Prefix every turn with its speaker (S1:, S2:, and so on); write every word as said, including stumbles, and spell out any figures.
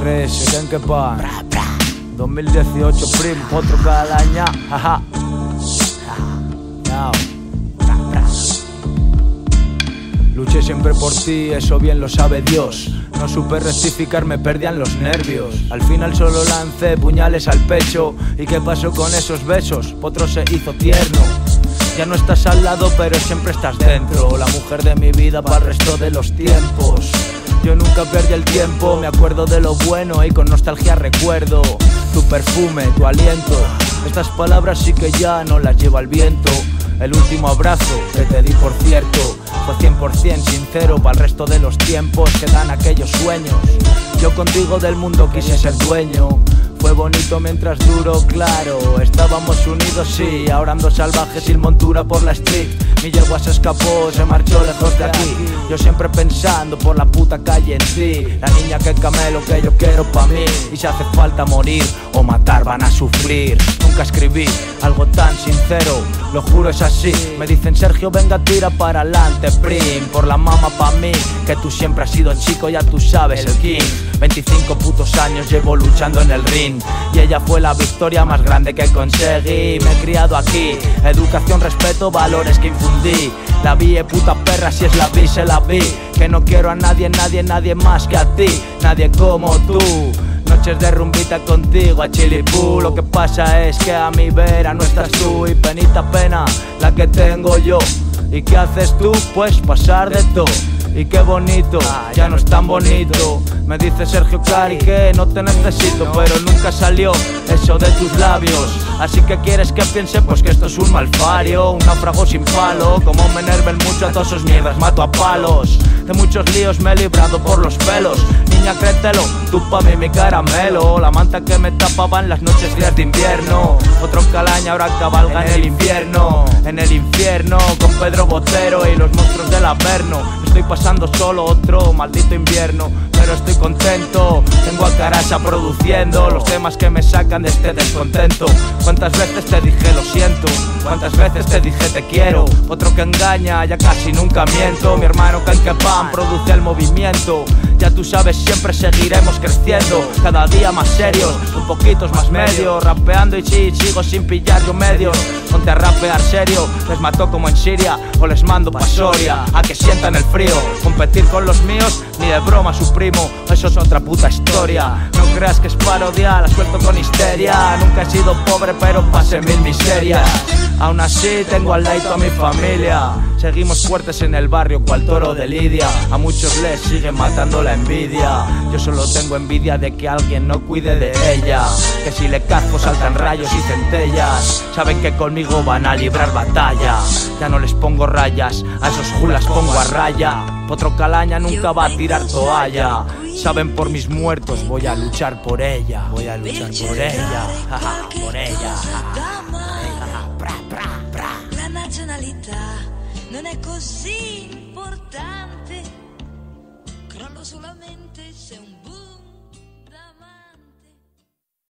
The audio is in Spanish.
S1: Res, ¿en qué pan? dos mil dieciocho, prim, otro calaña, jaja. Now. Luché siempre por ti, eso bien lo sabe Dios. No supe rectificar, me perdían los nervios. Al final solo lancé puñales al pecho. ¿Y qué pasó con esos besos? Potro se hizo tierno. Ya no estás al lado, pero siempre estás dentro. La mujer de mi vida para el resto de los tiempos. Yo nunca perdí el tiempo, me acuerdo de lo bueno y con nostalgia recuerdo tu perfume, tu aliento. Estas palabras sí que ya no las lleva el viento. El último abrazo que te di, por cierto, fue cien por cien sincero para el resto de los tiempos que dan aquellos sueños. Yo contigo del mundo quise ser dueño. Fue bonito mientras duró, claro. Estábamos unidos, sí, ahora ando salvaje sin montura por la street. Mi yegua se escapó, se marchó lejos de aquí. Yo siempre pensando por la puta calle en ti. La niña que camelo que yo quiero pa' mí. Y si hace falta morir o matar van a sufrir. Nunca escribí algo tan sincero, lo juro es así. Me dicen Sergio venga tira para adelante, prim. Por la mama pa' mí, que tú siempre has sido chico, ya tú sabes el king. Veinticinco putos años llevo luchando en el ring. Y ella fue la victoria más grande que conseguí. Me he criado aquí, educación, respeto, valores que infundí. La vi, eh, puta perra, si es la vi, se la vi. Que no quiero a nadie, nadie, nadie más que a ti. Nadie como tú. Noches de rumbita contigo a Chilipú. Lo que pasa es que a mi vera no estás tú. Y penita pena la que tengo yo. ¿Y qué haces tú? Pues pasar de todo. Y qué bonito, ya no es tan bonito. Me dice Sergio Cari que no te necesito, pero nunca salió eso de tus labios. Así que quieres que piense pues que esto es un malfario, un náufrago sin palo. Como me enerven mucho a todos sus mierdas, mato a palos. De muchos líos me he librado por los pelos. Niña, créetelo, tú pa' mí mi caramelo. La manta que me tapaba en las noches frías de invierno. Otro calaña ahora cabalga en el infierno. En el infierno con Pedro Botero y los monstruos del Averno. Estoy pasando solo otro maldito invierno, pero estoy contento. Tengo a Carasa produciendo los temas que me sacan de este descontento. ¿Cuántas veces te dije lo siento? ¿Cuántas veces te dije te quiero? Otro que engaña, ya casi nunca miento. Mi hermano Canquepan produce el movimiento. Ya tú sabes, siempre seguiremos creciendo. Cada día más serios, un poquitos más medios. Rapeando y sí, sigo sin pillar yo medios. Ponte a rapear serio, les mato como en Siria o les mando pa' Soria a que sientan el frío. Competir con los míos, ni de broma su primo, eso es otra puta historia. No creas que es parodia, la suelto con histeria. Nunca he sido pobre pero pasé mil miserias. Aún así tengo al lado a mi familia. Seguimos fuertes en el barrio cual toro de Lidia. A muchos les sigue matando la envidia. Yo solo tengo envidia de que alguien no cuide de ella. Que si le casco saltan rayos y centellas. Saben que conmigo van a librar batalla. Ya no les pongo rayas, a esos julas pongo a raya. Otro calaña nunca va a tirar toalla. Saben por mis muertos, voy a luchar por ella. Voy a luchar por ella, por ella.
S2: La nazionalità non è così importante, crollo solamente se un